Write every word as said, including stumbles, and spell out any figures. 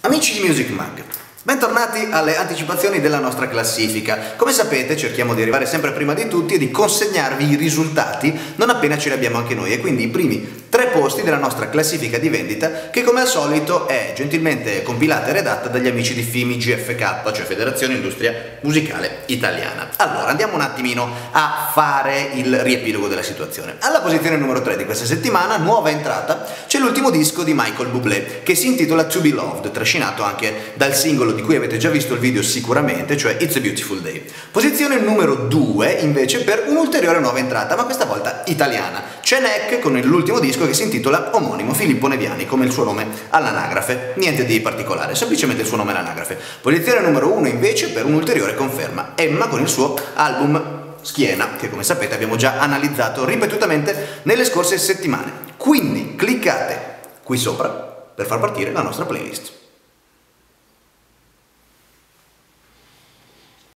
Amici di Music Mag, bentornati alle anticipazioni della nostra classifica. Come sapete cerchiamo di arrivare sempre prima di tutti e di consegnarvi i risultati non appena ce li abbiamo anche noi, e quindi i primi tre posti della nostra classifica di vendita, che come al solito è gentilmente compilata e redatta dagli amici di F I M I G F K, cioè Federazione Industria Musicale Italiana. Allora andiamo un attimino a fare il riepilogo della situazione. Alla posizione numero tre di questa settimana, nuova entrata, c'è l'ultimo disco di Michael Bublé che si intitola To Be Loved, trascinato anche dal singolo di cui avete già visto il video sicuramente, cioè It's a Beautiful Day. Posizione numero due invece per un'ulteriore nuova entrata, ma questa volta italiana. C'è Neck con l'ultimo disco che si intitola omonimo, Filippo Neviani, come il suo nome all'anagrafe. Niente di particolare, semplicemente il suo nome all'anagrafe. Posizione numero uno invece per un'ulteriore conferma, Emma con il suo album Schiena, che come sapete abbiamo già analizzato ripetutamente nelle scorse settimane. Quindi cliccate qui sopra per far partire la nostra playlist.